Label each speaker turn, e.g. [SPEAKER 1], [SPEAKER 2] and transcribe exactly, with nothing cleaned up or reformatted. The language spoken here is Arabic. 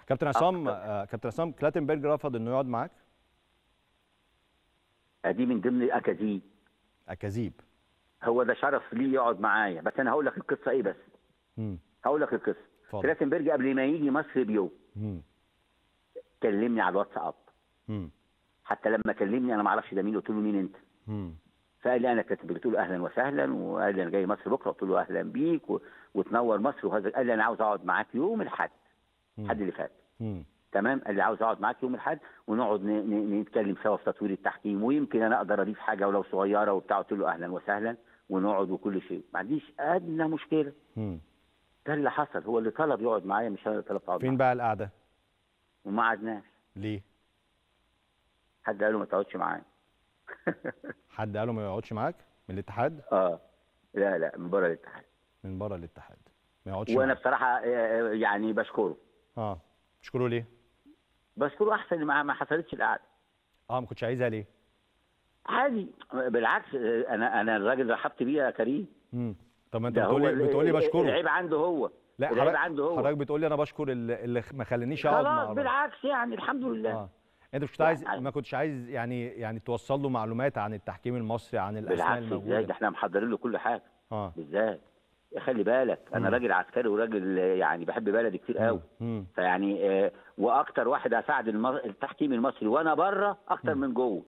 [SPEAKER 1] كابتن عصام آه كابتن عصام كلاتنبرج رفض انه يقعد معاك؟
[SPEAKER 2] دي من ضمن الاكاذيب.
[SPEAKER 1] اكاذيب.
[SPEAKER 2] هو ده شرف ليه يقعد معايا، بس انا هقول لك القصه ايه بس.
[SPEAKER 1] امم
[SPEAKER 2] هقول لك القصه.
[SPEAKER 1] اتفضل.
[SPEAKER 2] كلاتنبرج قبل ما يجي مصر بيوم
[SPEAKER 1] امم
[SPEAKER 2] كلمني على الواتساب.
[SPEAKER 1] امم
[SPEAKER 2] حتى لما كلمني انا ما اعرفش ده مين، قلت له مين انت؟
[SPEAKER 1] امم
[SPEAKER 2] فقال لي انا كلاتنبرج، قلت له اهلا وسهلا، وقال لي انا جاي مصر بكره، قلت له اهلا بيك و... وتنور مصر وهذا. قال لي انا عاوز اقعد معاك يوم الاحد، الحد اللي فات.
[SPEAKER 1] امم
[SPEAKER 2] تمام. قال لي عاوز اقعد معاك يوم الاحد ونقعد ن... ن... نتكلم سوا في تطوير التحكيم، ويمكن انا اقدر اضيف حاجه ولو صغيره وبتاع. قلت له اهلا وسهلا ونقعد وكل شيء، ما عنديش ادنى مشكله.
[SPEAKER 1] امم
[SPEAKER 2] ده اللي حصل، هو اللي طلب يقعد معايا مش انا اللي طلبت اقعد
[SPEAKER 1] فين
[SPEAKER 2] معاه.
[SPEAKER 1] بقى القعده؟
[SPEAKER 2] وما قعدناش.
[SPEAKER 1] ليه؟
[SPEAKER 2] حد قال له ما تقعدش معايا.
[SPEAKER 1] حد قال له ما يقعدش معاك من الاتحاد؟
[SPEAKER 2] اه لا لا من بره الاتحاد.
[SPEAKER 1] من بره الاتحاد ما يقعدش
[SPEAKER 2] وانا
[SPEAKER 1] معاك.
[SPEAKER 2] بصراحه آه، يعني بشكره.
[SPEAKER 1] اه تشكره ليه؟
[SPEAKER 2] بشكره احسن ما ما حصلتش القعده.
[SPEAKER 1] اه ما كنتش عايزها ليه؟
[SPEAKER 2] عادي بالعكس. آه، انا انا الراجل رحبت بيه يا كريم.
[SPEAKER 1] امم طب ما انت
[SPEAKER 2] ده هو
[SPEAKER 1] بتقولي
[SPEAKER 2] ال-
[SPEAKER 1] بتقولي بشكره.
[SPEAKER 2] العيب عنده هو.
[SPEAKER 1] لا
[SPEAKER 2] العيب
[SPEAKER 1] حضرتك
[SPEAKER 2] عنده هو.
[SPEAKER 1] حضرتك بتقولي انا بشكر اللي, اللي ما خلانيش اقعد مع
[SPEAKER 2] خلاص
[SPEAKER 1] الراجل.
[SPEAKER 2] بالعكس يعني الحمد لله.
[SPEAKER 1] اه انت مش كنت
[SPEAKER 2] يعني
[SPEAKER 1] عايز ما كنتش عايز يعني يعني توصل له معلومات عن التحكيم المصري، عن الاسماء
[SPEAKER 2] بالعكس ازاي،
[SPEAKER 1] الموجوده؟
[SPEAKER 2] ده احنا محضرين له كل حاجه.
[SPEAKER 1] اه
[SPEAKER 2] ازاي؟ خلي بالك انا
[SPEAKER 1] مم.
[SPEAKER 2] راجل عسكري وراجل يعني بحب بلدي كتير قوي.
[SPEAKER 1] مم.
[SPEAKER 2] فيعني آه، واكتر واحد اساعد الم- التحكيم المصري وانا بره اكتر
[SPEAKER 1] مم.
[SPEAKER 2] من جوه.